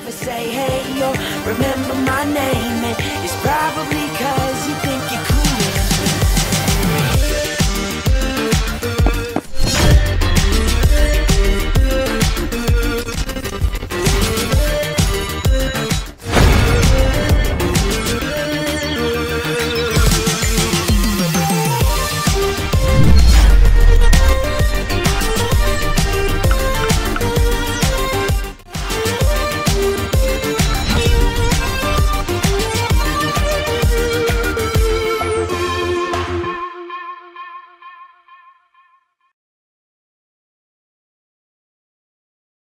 say hey yo, remember my name, and it's pride.